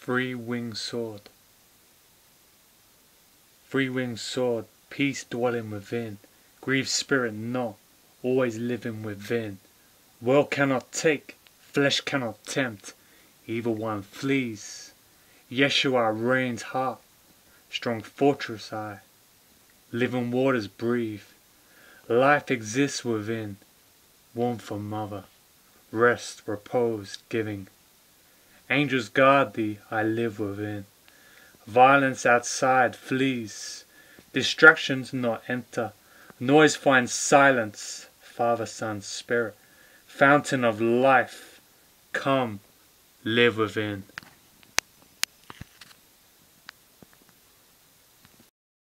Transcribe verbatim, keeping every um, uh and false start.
Three-winged sword. Three-winged sword, peace dwelling within. Grieve Spirit not, always living within. World cannot take, flesh cannot tempt. Evil one flees. Yeshua reigns heart, strong fortress I. Living waters breathe. Life exists within. Warmth for mother, rest, repose, giving. Angels guard thee, I live within. Violence outside flees. Distractions not enter. Noise finds silence. Father, Son, Spirit, fountain of life, come, live within.